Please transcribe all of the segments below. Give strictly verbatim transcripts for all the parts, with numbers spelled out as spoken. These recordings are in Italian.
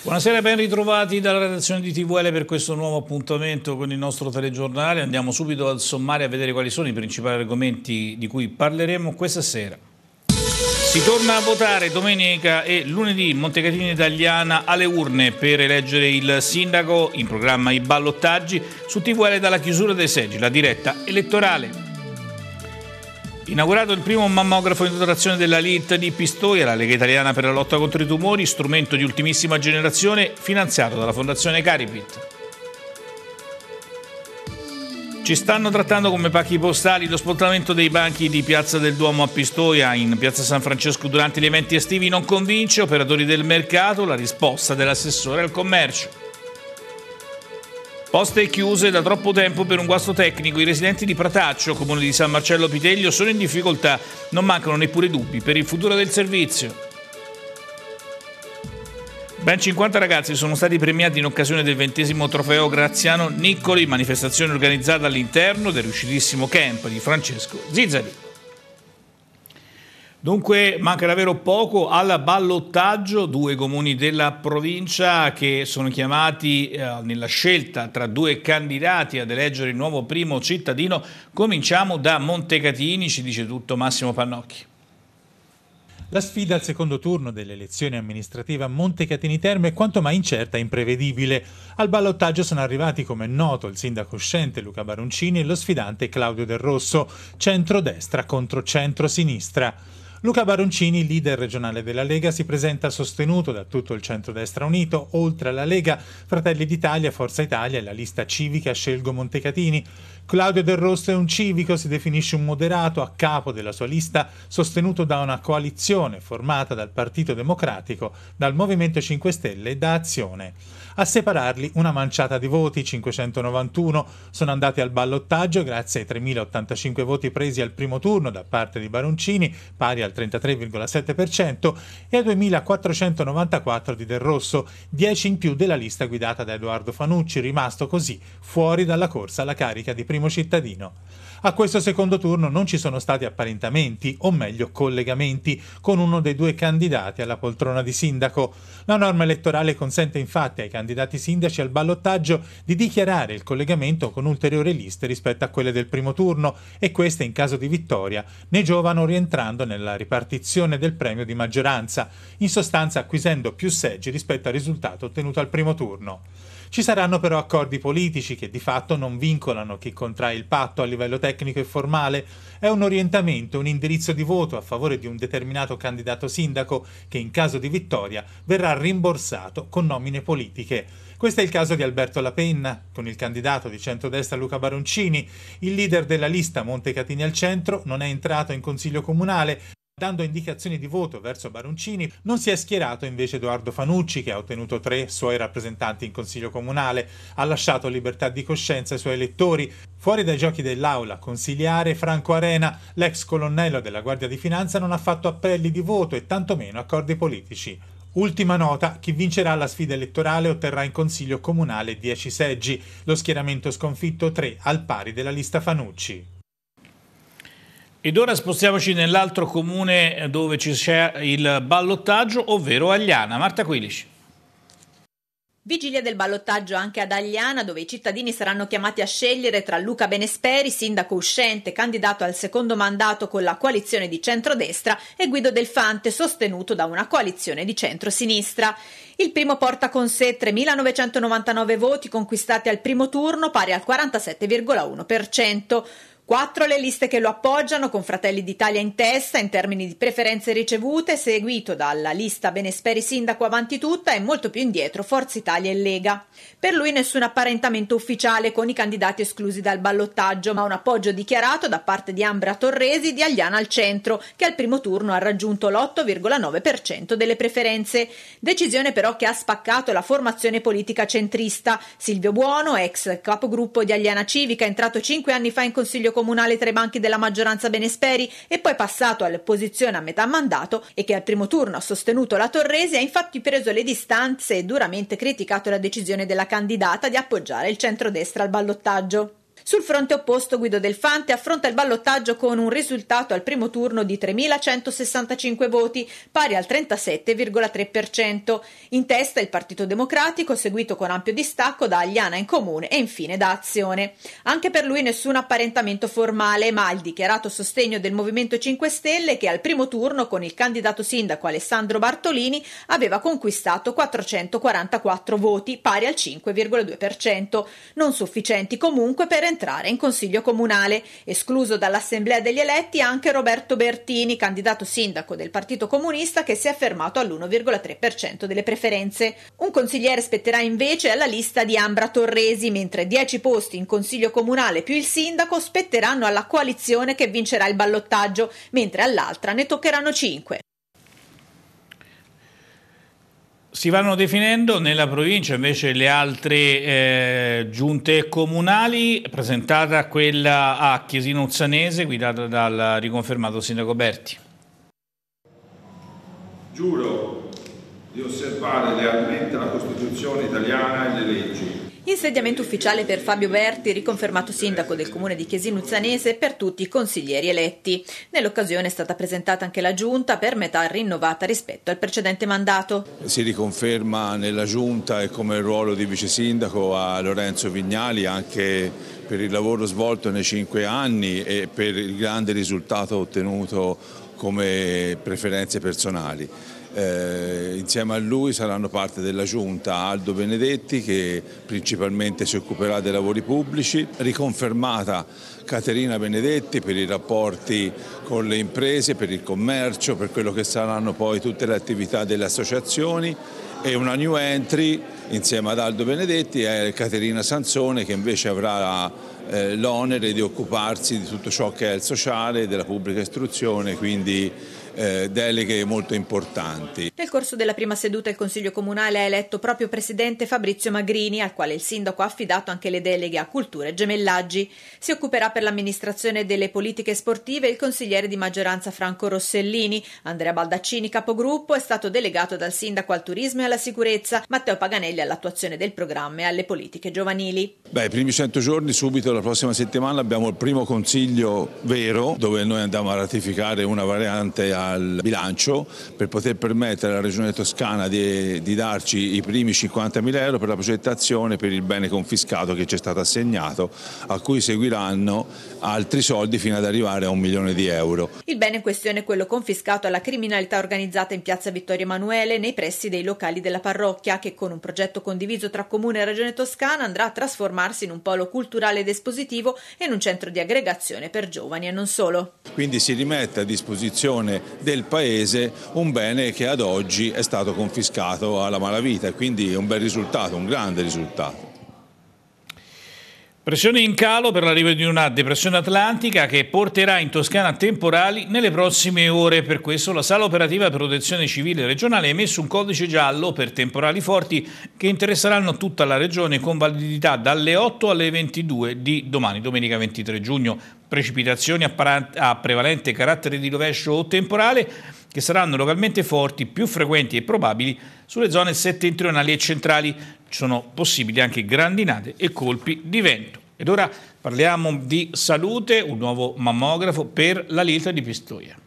Buonasera, ben ritrovati dalla redazione di T V L per questo nuovo appuntamento con il nostro telegiornale. Andiamo subito al sommario a vedere quali sono i principali argomenti di cui parleremo questa sera. Si torna a votare domenica e lunedì in Montecatini Italiana alle urne per eleggere il sindaco, in programma i ballottaggi, su T V L dalla chiusura dei seggi, la diretta elettorale. Inaugurato il primo mammografo in dotazione della L I T di Pistoia, la Lega Italiana per la lotta contro i tumori, strumento di ultimissima generazione finanziato dalla Fondazione Caripit. Ci stanno trattando come pacchi postali. Lo spostamento dei banchi di Piazza del Duomo a Pistoia in Piazza San Francesco durante gli eventi estivi non convince operatori del mercato, la risposta dell'assessore al commercio. Poste chiuse da troppo tempo per un guasto tecnico. I residenti di Prataccio, comune di San Marcello Piteglio, sono in difficoltà. Non mancano neppure dubbi per il futuro del servizio. Ben cinquanta ragazzi sono stati premiati in occasione del ventesimo trofeo Graziano Niccoli, manifestazione organizzata all'interno del riuscitissimo camp di Francesco Zizzari. Dunque manca davvero poco al ballottaggio, due comuni della provincia che sono chiamati eh, nella scelta tra due candidati ad eleggere il nuovo primo cittadino. Cominciamo da Montecatini, ci dice tutto Massimo Pannocchi. La sfida al secondo turno delle elezioni amministrative a Montecatini Terme è quanto mai incerta e imprevedibile. Al ballottaggio sono arrivati, come è noto, il sindaco uscente Luca Baroncini e lo sfidante Claudio Del Rosso, centrodestra contro centrosinistra. Luca Baroncini, leader regionale della Lega, si presenta sostenuto da tutto il centrodestra unito. Oltre alla Lega, Fratelli d'Italia, Forza Italia e la lista civica Scelgo Montecatini. Claudio Del Rosso è un civico, si definisce un moderato a capo della sua lista, sostenuto da una coalizione formata dal Partito Democratico, dal Movimento cinque Stelle e da Azione. A separarli una manciata di voti, cinquecentonovantuno, sono andati al ballottaggio grazie ai tremila ottantacinque voti presi al primo turno da parte di Baroncini, pari al trentatré virgola sette per cento, e ai duemilaquattrocentonovantaquattro di Del Rosso, dieci in più della lista guidata da Edoardo Fanucci, rimasto così fuori dalla corsa alla carica di primo cittadino. A questo secondo turno non ci sono stati apparentamenti, o meglio collegamenti, con uno dei due candidati alla poltrona di sindaco. La norma elettorale consente infatti ai candidati sindaci al ballottaggio di dichiarare il collegamento con ulteriori liste rispetto a quelle del primo turno, e queste, in caso di vittoria, ne giovano rientrando nella ripartizione del premio di maggioranza, in sostanza acquisendo più seggi rispetto al risultato ottenuto al primo turno. Ci saranno però accordi politici che di fatto non vincolano chi contrae il patto a livello tecnico e formale. È un orientamento, un indirizzo di voto a favore di un determinato candidato sindaco che in caso di vittoria verrà rimborsato con nomine politiche. Questo è il caso di Alberto La Penna, con il candidato di centrodestra Luca Baroncini. Il leader della lista Montecatini al centro non è entrato in consiglio comunale. Dando indicazioni di voto verso Baroncini, non si è schierato invece Edoardo Fanucci, che ha ottenuto tre suoi rappresentanti in consiglio comunale, ha lasciato libertà di coscienza ai suoi elettori. Fuori dai giochi dell'aula consigliare, Franco Arena, l'ex colonnello della Guardia di Finanza, non ha fatto appelli di voto e tantomeno accordi politici. Ultima nota, chi vincerà la sfida elettorale otterrà in consiglio comunale dieci seggi, lo schieramento sconfitto tre, al pari della lista Fanucci. Ed ora spostiamoci nell'altro comune dove ci c'è il ballottaggio, ovvero Agliana. Marta Quilici. Vigilia del ballottaggio anche ad Agliana, dove i cittadini saranno chiamati a scegliere tra Luca Benesperi, sindaco uscente, candidato al secondo mandato con la coalizione di centrodestra, e Guido Delfante, sostenuto da una coalizione di centrosinistra. Il primo porta con sé tremilanovecentonovantanove voti conquistati al primo turno, pari al quarantasette virgola uno per cento. Quattro le liste che lo appoggiano, con Fratelli d'Italia in testa in termini di preferenze ricevute, seguito dalla lista Benesperi sindaco avanti tutta e molto più indietro Forza Italia e Lega. Per lui nessun apparentamento ufficiale con i candidati esclusi dal ballottaggio, ma un appoggio dichiarato da parte di Ambra Torresi di Agliana al centro, che al primo turno ha raggiunto l'otto virgola nove per cento delle preferenze. Decisione però che ha spaccato la formazione politica centrista. Silvio Buono, ex capogruppo di Agliana Civica, entrato cinque anni fa in consiglio comunale tra i banchi della maggioranza Benesperi e poi passato all'opposizione a metà mandato, e che al primo turno ha sostenuto la Torresi, ha infatti preso le distanze e duramente criticato la decisione della candidata di appoggiare il centrodestra al ballottaggio. Sul fronte opposto Guido Del Fante affronta il ballottaggio con un risultato al primo turno di tremilacentosessantacinque voti, pari al trentasette virgola tre per cento. In testa il Partito Democratico, seguito con ampio distacco da Agliana in Comune e infine da Azione. Anche per lui nessun apparentamento formale, ma il dichiarato sostegno del Movimento cinque Stelle che al primo turno con il candidato sindaco Alessandro Bartolini aveva conquistato quattrocentoquarantaquattro voti, pari al cinque virgola due per cento, non sufficienti comunque per entrare in consiglio comunale. Escluso dall'assemblea degli eletti anche Roberto Bertini, candidato sindaco del Partito Comunista, che si è fermato all'uno virgola tre per cento delle preferenze. Un consigliere spetterà invece alla lista di Ambra Torresi, mentre dieci posti in consiglio comunale più il sindaco spetteranno alla coalizione che vincerà il ballottaggio, mentre all'altra ne toccheranno cinque. Si vanno definendo nella provincia invece le altre eh, giunte comunali, presentata quella a Chiesino Uzzanese guidata dal riconfermato sindaco Berti. Giuro di osservare lealmente la Costituzione italiana e le leggi. Insediamento ufficiale per Fabio Berti, riconfermato sindaco del comune di Chiesino Uzzanese per tutti i consiglieri eletti. Nell'occasione è stata presentata anche la giunta, per metà rinnovata rispetto al precedente mandato. Si riconferma nella giunta e come ruolo di vice sindaco a Lorenzo Vignali anche per il lavoro svolto nei cinque anni e per il grande risultato ottenuto come preferenze personali. Eh, insieme a lui saranno parte della giunta Aldo Benedetti, che principalmente si occuperà dei lavori pubblici, riconfermata Caterina Benedetti per i rapporti con le imprese, per il commercio, per quello che saranno poi tutte le attività delle associazioni, e una new entry insieme ad Aldo Benedetti è Caterina Sansone, che invece avrà eh, l'onere di occuparsi di tutto ciò che è il sociale, della pubblica istruzione, quindi Eh, deleghe molto importanti. Nel corso della prima seduta il Consiglio Comunale ha eletto proprio presidente Fabrizio Magrini, al quale il sindaco ha affidato anche le deleghe a cultura e gemellaggi. Si occuperà per l'amministrazione delle politiche sportive il consigliere di maggioranza Franco Rossellini. Andrea Baldaccini, capogruppo, è stato delegato dal sindaco al turismo e alla sicurezza, Matteo Paganelli all'attuazione del programma e alle politiche giovanili. Beh, i primi cento giorni, subito la prossima settimana abbiamo il primo consiglio vero, dove noi andiamo a ratificare una variante a al bilancio per poter permettere alla Regione Toscana di, di darci i primi cinquantamila euro per la progettazione per il bene confiscato che ci è stato assegnato, a cui seguiranno altri soldi fino ad arrivare a un milione di euro. Il bene in questione è quello confiscato alla criminalità organizzata in piazza Vittorio Emanuele, nei pressi dei locali della parrocchia, che con un progetto condiviso tra Comune e Regione Toscana andrà a trasformarsi in un polo culturale ed espositivo e in un centro di aggregazione per giovani e non solo. Quindi si rimette a disposizione del Paese un bene che ad oggi è stato confiscato alla malavita, e quindi è un bel risultato, un grande risultato. Pressione in calo per l'arrivo di una depressione atlantica che porterà in Toscana temporali nelle prossime ore. Per questo la Sala Operativa Protezione Civile regionale ha emesso un codice giallo per temporali forti che interesseranno tutta la regione, con validità dalle otto alle ventidue di domani, domenica ventitré giugno. Precipitazioni a prevalente carattere di rovescio o temporale che saranno localmente forti, più frequenti e probabili sulle zone settentrionali e centrali. Ci sono possibili anche grandinate e colpi di vento. Ed ora parliamo di salute, un nuovo mammografo per la Lilta di Pistoia.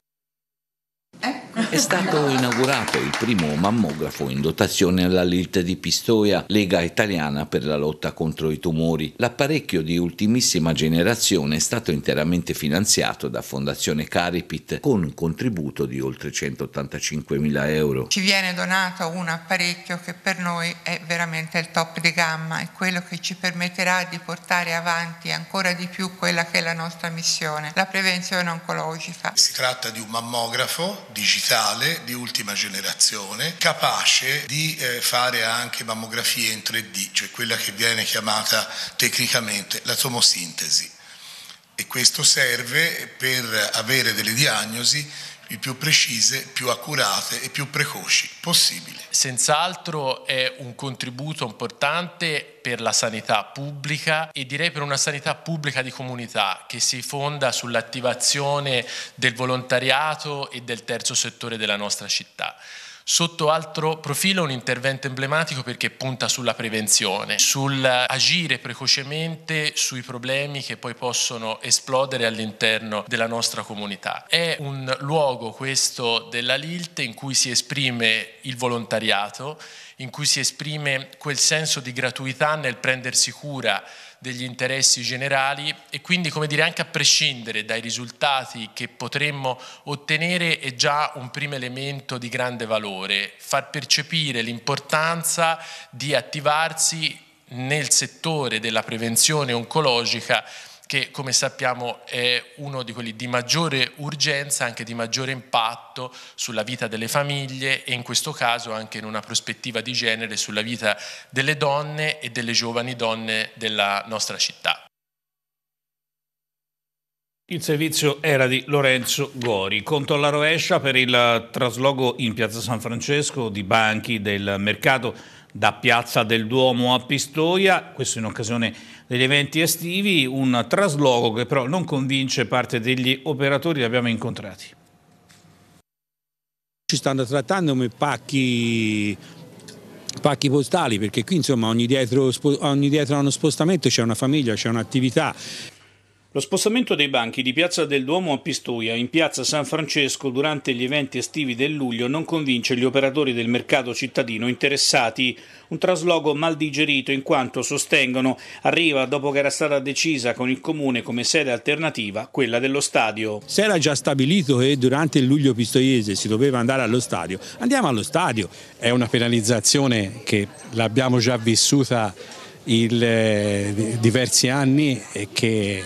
È stato inaugurato il primo mammografo in dotazione alla Lilta di Pistoia, Lega Italiana per la lotta contro i tumori. L'apparecchio di ultimissima generazione è stato interamente finanziato da Fondazione Caripit con un contributo di oltre centottantacinquemila euro. Ci viene donato un apparecchio che per noi è veramente il top di gamma, è quello che ci permetterà di portare avanti ancora di più quella che è la nostra missione, la prevenzione oncologica. Si tratta di un mammografo digitale di ultima generazione, capace di eh, fare anche mammografie in tre D, cioè quella che viene chiamata tecnicamente la tomosintesi, e questo serve per avere delle diagnosi il più precise, più accurate e più precoci possibili. Senz'altro è un contributo importante per la sanità pubblica e direi per una sanità pubblica di comunità che si fonda sull'attivazione del volontariato e del terzo settore della nostra città. Sotto altro profilo un intervento emblematico perché punta sulla prevenzione, sul agire precocemente sui problemi che poi possono esplodere all'interno della nostra comunità. È un luogo questo della L I L T in cui si esprime il volontariato, in cui si esprime quel senso di gratuità nel prendersi cura degli interessi generali e quindi, come dire, anche a prescindere dai risultati che potremmo ottenere è già un primo elemento di grande valore, far percepire l'importanza di attivarsi nel settore della prevenzione oncologica che, come sappiamo, è uno di quelli di maggiore urgenza, anche di maggiore impatto sulla vita delle famiglie e in questo caso anche in una prospettiva di genere sulla vita delle donne e delle giovani donne della nostra città. Il servizio era di Lorenzo Gori. Conto alla rovescia per il trasloco in Piazza San Francesco di banchi del mercato da Piazza del Duomo a Pistoia, questo in occasione degli eventi estivi, un trasloco che però non convince parte degli operatori, li abbiamo incontrati. Ci stanno trattando come pacchi, pacchi postali, perché qui insomma ogni dietro, ogni dietro a uno spostamento c'è una famiglia, c'è un'attività. Lo spostamento dei banchi di Piazza del Duomo a Pistoia in Piazza San Francesco durante gli eventi estivi del luglio non convince gli operatori del mercato cittadino interessati. Un trasloco mal digerito in quanto sostengono arriva dopo che era stata decisa con il comune come sede alternativa quella dello stadio. Se era già stabilito che durante il luglio pistoiese si doveva andare allo stadio, andiamo allo stadio. È una penalizzazione che l'abbiamo già vissuta in eh, diversi anni e che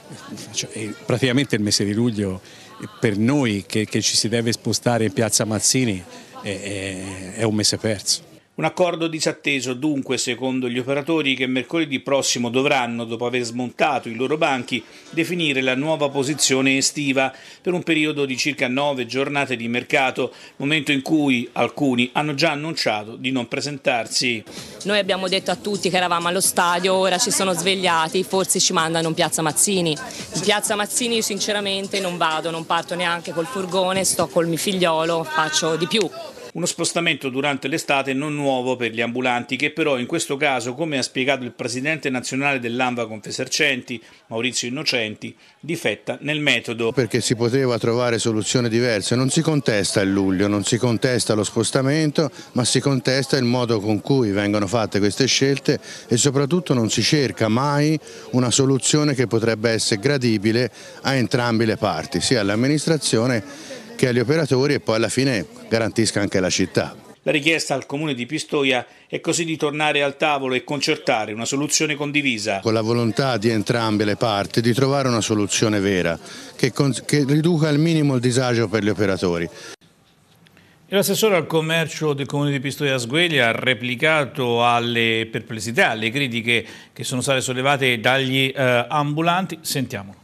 cioè, praticamente il mese di luglio per noi che, che ci si deve spostare in Piazza Mazzini è, è, è un mese perso. Un accordo disatteso dunque secondo gli operatori che mercoledì prossimo dovranno, dopo aver smontato i loro banchi, definire la nuova posizione estiva per un periodo di circa nove giornate di mercato, momento in cui alcuni hanno già annunciato di non presentarsi. Noi abbiamo detto a tutti che eravamo allo stadio, ora ci sono svegliati, forse ci mandano in Piazza Mazzini. In Piazza Mazzini io sinceramente non vado, non parto neanche col furgone, sto col mio figliolo, faccio di più. Uno spostamento durante l'estate non nuovo per gli ambulanti che però in questo caso, come ha spiegato il presidente nazionale dell'ANVA Confesercenti, Maurizio Innocenti, difetta nel metodo. Perché si poteva trovare soluzioni diverse, non si contesta il luglio, non si contesta lo spostamento, ma si contesta il modo con cui vengono fatte queste scelte e soprattutto non si cerca mai una soluzione che potrebbe essere gradibile a entrambe le parti, sia all'amministrazione che agli operatori e poi alla fine garantisca anche la città. La richiesta al comune di Pistoia è così di tornare al tavolo e concertare una soluzione condivisa. Con la volontà di entrambe le parti di trovare una soluzione vera che, che riduca al minimo il disagio per gli operatori. L'assessore al commercio del comune di Pistoia Sgueglia ha replicato alle perplessità, alle critiche che sono state sollevate dagli eh, ambulanti. Sentiamolo.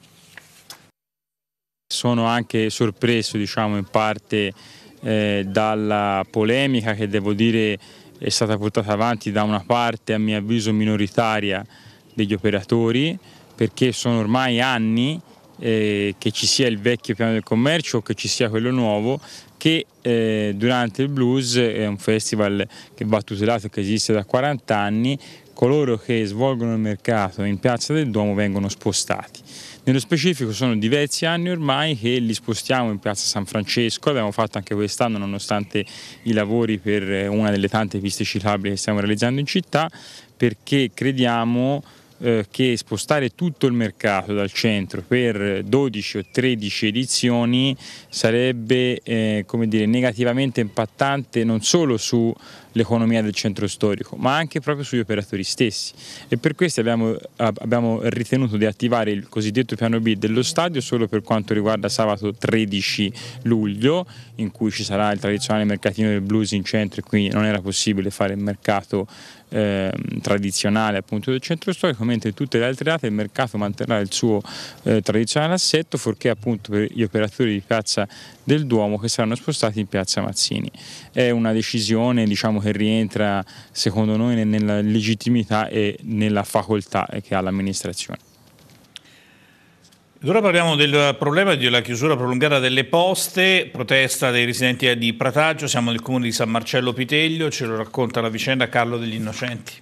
Sono anche sorpreso, diciamo, in parte eh, dalla polemica che devo dire è stata portata avanti da una parte, a mio avviso, minoritaria degli operatori, perché sono ormai anni eh, che ci sia il vecchio piano del commercio o che ci sia quello nuovo, che eh, durante il blues, è un festival che va tutelato e che esiste da quaranta anni, coloro che svolgono il mercato in Piazza del Duomo vengono spostati. Nello specifico sono diversi anni ormai che li spostiamo in Piazza San Francesco, l'abbiamo fatto anche quest'anno nonostante i lavori per una delle tante piste ciclabili che stiamo realizzando in città, perché crediamo eh, che spostare tutto il mercato dal centro per dodici o tredici edizioni sarebbe eh, come dire, negativamente impattante non solo su l'economia del centro storico, ma anche proprio sugli operatori stessi, e per questo abbiamo, abbiamo ritenuto di attivare il cosiddetto piano B dello stadio solo per quanto riguarda sabato tredici luglio, in cui ci sarà il tradizionale mercatino del blues in centro e quindi non era possibile fare il mercato eh, tradizionale appunto del centro storico, mentre tutte le altre date il mercato manterrà il suo eh, tradizionale assetto, fuorché appunto per gli operatori di Piazza del Duomo che saranno spostati in Piazza Mazzini. È una decisione, diciamo, che rientra secondo noi nella legittimità e nella facoltà che ha l'amministrazione. Ed ora parliamo del problema della chiusura prolungata delle poste, protesta dei residenti di Prataggio. Siamo nel comune di San Marcello Piteglio, ce lo racconta la vicenda Carlo degli Innocenti.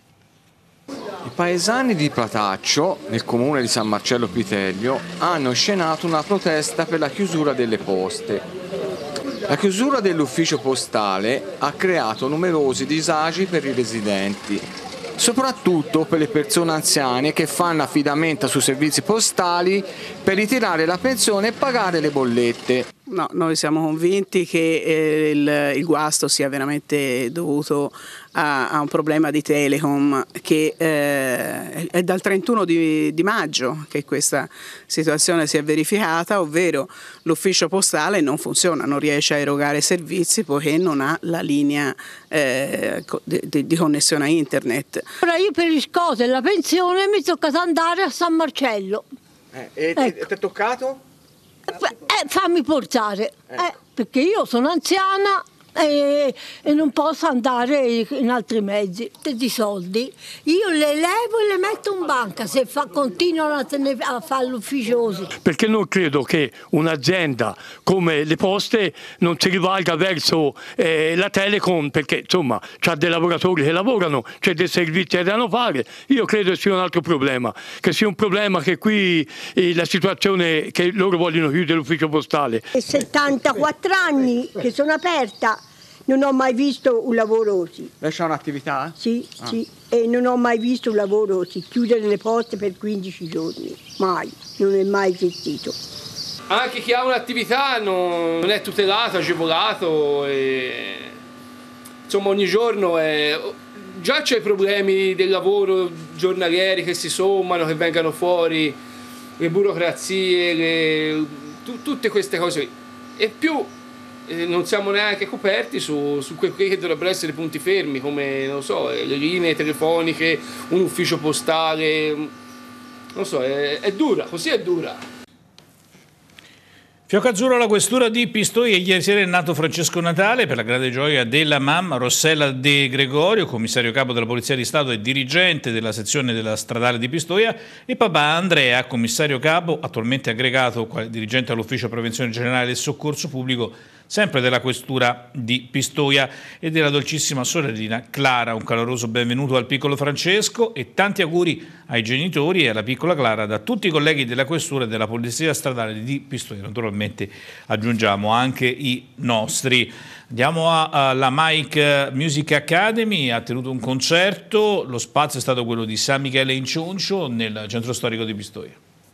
I paesani di Prataggio, nel comune di San Marcello Piteglio, hanno inscenato una protesta per la chiusura delle poste. La chiusura dell'ufficio postale ha creato numerosi disagi per i residenti, soprattutto per le persone anziane che fanno affidamento sui servizi postali per ritirare la pensione e pagare le bollette. No, noi siamo convinti che eh, il, il guasto sia veramente dovuto a, a un problema di Telecom che eh, è dal trentuno di, di maggio che questa situazione si è verificata, ovvero l'ufficio postale non funziona, non riesce a erogare servizi poiché non ha la linea eh, di, di connessione a internet. Ora io per il scoto e la pensione mi tocca andare a San Marcello. Eh, e ecco. Ti è toccato? Eh, fammi portare, eh, perché io sono anziana e, e non posso andare in altri mezzi di soldi. Io le levo e le metto in banca se fa, continuano a, tenere, a fare l'ufficiosi. Perché non credo che un'azienda come le poste non si rivalga verso eh, la Telecom, perché insomma c'ha dei lavoratori che lavorano, c'è dei servizi che devono fare. Io credo sia un altro problema, che sia un problema che qui eh, la situazione che loro vogliono chiudere l'ufficio postale. È settantaquattro anni che sono aperta. Non ho mai visto un lavoro così. Lei c'ha un'attività? Sì, ah. sì, e non ho mai visto un lavoro così, chiudere le poste per quindici giorni, mai, non è mai esistito. Anche chi ha un'attività non, non è tutelato, agevolato, e, insomma ogni giorno è, già c'è problemi del lavoro giornalieri che si sommano, che vengano fuori, le burocrazie, le, tu, tutte queste cose, e più non siamo neanche coperti su, su quelli che dovrebbero essere punti fermi, come non so, le linee telefoniche, un ufficio postale, non so, è, è dura, così è dura. Fiocco azzurro alla questura di Pistoia. Ieri sera è nato Francesco Natale, per la grande gioia della mamma Rossella De Gregorio, commissario capo della Polizia di Stato e dirigente della sezione della stradale di Pistoia, e papà Andrea, commissario capo, attualmente aggregato quale dirigente all'ufficio prevenzione generale del soccorso pubblico, sempre della questura di Pistoia, e della dolcissima sorellina Clara. Un caloroso benvenuto al piccolo Francesco e tanti auguri ai genitori e alla piccola Clara da tutti i colleghi della questura e della polizia stradale di Pistoia. Naturalmente aggiungiamo anche i nostri. Andiamo alla Mike Music Academy, ha tenuto un concerto, lo spazio è stato quello di San Michele in Cioncio nel centro storico di Pistoia.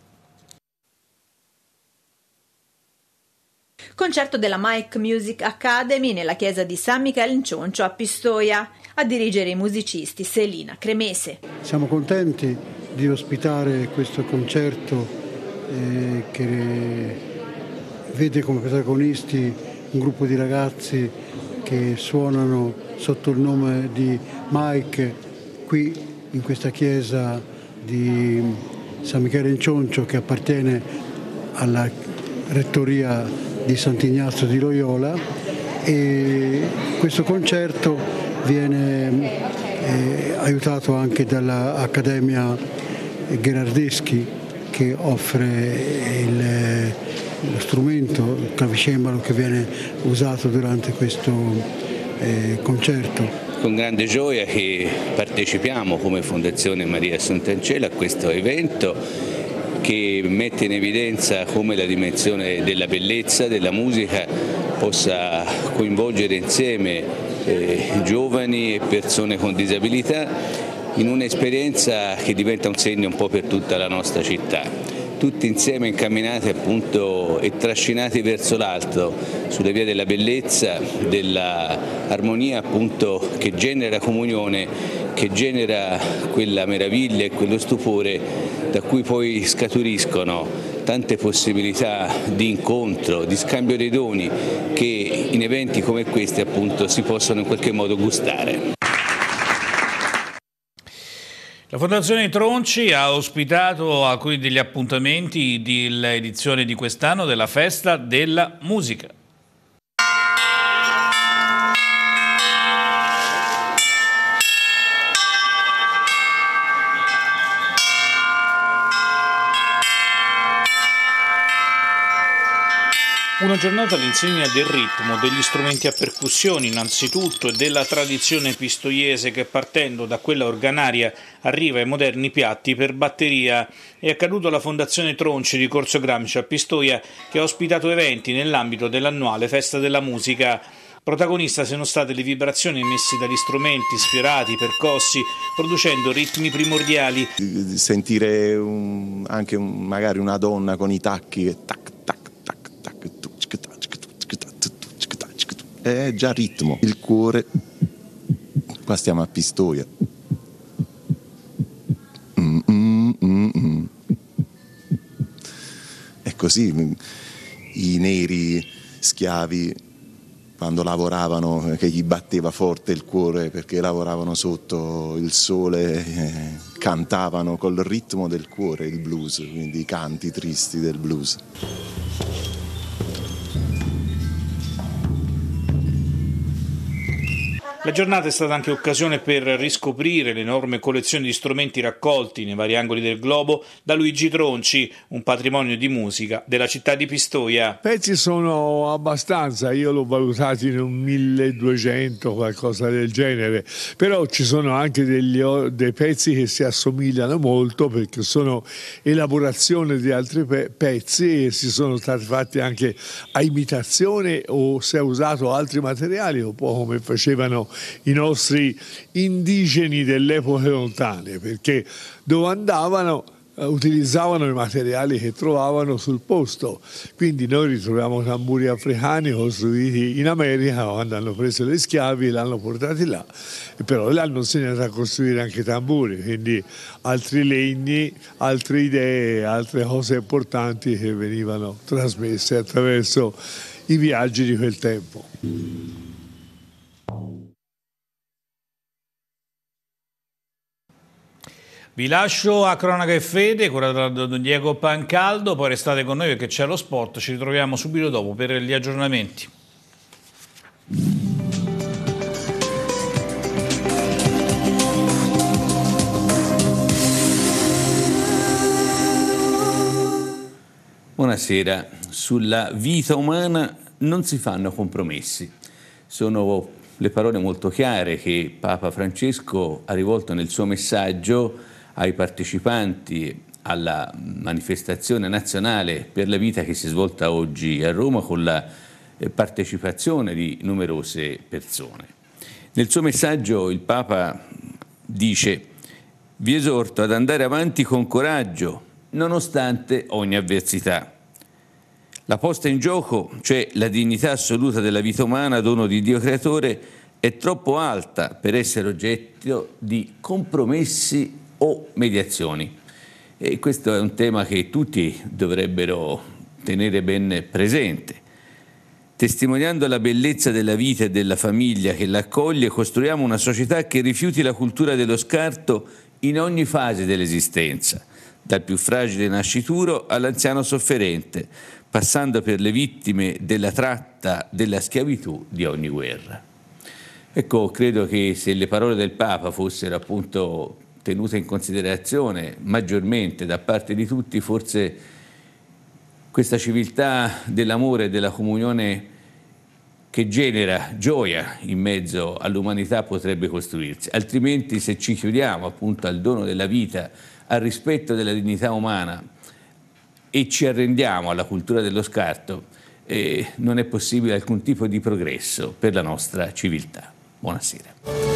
Concerto della Mike Music Academy nella chiesa di San Michele in Cioncio a Pistoia. A dirigere i musicisti Selina Cremese. Siamo contenti di ospitare questo concerto eh, che vede come protagonisti un gruppo di ragazzi che suonano sotto il nome di Mike qui in questa chiesa di San Michele in Cioncio, che appartiene alla rettoria di Sant'Ignazio di Loyola, e questo concerto viene eh, aiutato anche dall'Accademia Gherardeschi, che offre il, lo strumento, il clavicembalo, che viene usato durante questo eh, concerto. Con grande gioia che partecipiamo come Fondazione Maria Sant'Angela a questo evento, che mette in evidenza come la dimensione della bellezza, della musica possa coinvolgere insieme eh, giovani e persone con disabilità in un'esperienza che diventa un segno un po' per tutta la nostra città. Tutti insieme incamminati appunto e trascinati verso l'alto sulle vie della bellezza, dell'armonia appunto che genera comunione, che genera quella meraviglia e quello stupore da cui poi scaturiscono tante possibilità di incontro, di scambio dei doni che in eventi come questi appunto si possono in qualche modo gustare. La Fondazione Tronci ha ospitato alcuni degli appuntamenti dell'edizione di quest'anno della Festa della Musica. Una giornata all'insegna del ritmo, degli strumenti a percussione innanzitutto e della tradizione pistoiese che partendo da quella organaria arriva ai moderni piatti per batteria. È accaduto alla Fondazione Tronci di Corso Gramsci a Pistoia, che ha ospitato eventi nell'ambito dell'annuale Festa della Musica. Protagonista sono state le vibrazioni emesse dagli strumenti sfiorati, percossi, producendo ritmi primordiali. Sentire un, anche un, magari una donna con i tacchi che tac tac tac tac è già ritmo. Il cuore, qua stiamo a Pistoia. Mm, mm, mm, mm. È così, i neri schiavi quando lavoravano, che gli batteva forte il cuore perché lavoravano sotto il sole, eh, cantavano col ritmo del cuore il blues, quindi i canti tristi del blues. La giornata è stata anche occasione per riscoprire l'enorme collezione di strumenti raccolti nei vari angoli del globo da Luigi Tronci, un patrimonio di musica della città di Pistoia. Pezzi sono abbastanza, io l'ho valutato in un milleduecento, qualcosa del genere, però ci sono anche degli, dei pezzi che si assomigliano molto perché sono elaborazione di altri pe- pezzi e si sono stati fatti anche a imitazione o si è usato altri materiali, un po' come facevano i nostri indigeni delle epoche lontane, perché dove andavano eh, utilizzavano i materiali che trovavano sul posto. Quindi noi ritroviamo tamburi africani costruiti in America quando hanno preso gli schiavi e l'hanno portati là, e però l'hanno insegnato a costruire anche tamburi, quindi altri legni, altre idee, altre cose importanti che venivano trasmesse attraverso i viaggi di quel tempo. Vi lascio a Cronaca e Fede, curata da Don Diego Pancaldo, poi restate con noi perché c'è lo sport, ci ritroviamo subito dopo per gli aggiornamenti. Buonasera. Sulla vita umana non si fanno compromessi. Sono le parole molto chiare che Papa Francesco ha rivolto nel suo messaggio ai partecipanti alla manifestazione nazionale per la vita che si è svolta oggi a Roma con la partecipazione di numerose persone. Nel suo messaggio il Papa dice: vi esorto ad andare avanti con coraggio nonostante ogni avversità. La posta in gioco, cioè la dignità assoluta della vita umana, dono di Dio creatore, è troppo alta per essere oggetto di compromessi o mediazioni. E questo è un tema che tutti dovrebbero tenere ben presente. Testimoniando la bellezza della vita e della famiglia che l'accoglie, costruiamo una società che rifiuti la cultura dello scarto in ogni fase dell'esistenza, dal più fragile nascituro all'anziano sofferente, passando per le vittime della tratta, della schiavitù di ogni guerra. Ecco, credo che se le parole del Papa fossero appunto tenute in considerazione maggiormente da parte di tutti, forse questa civiltà dell'amore e della comunione che genera gioia in mezzo all'umanità potrebbe costruirsi. Altrimenti, se ci chiudiamo appunto al dono della vita, al rispetto della dignità umana e ci arrendiamo alla cultura dello scarto, eh, non è possibile alcun tipo di progresso per la nostra civiltà. Buonasera.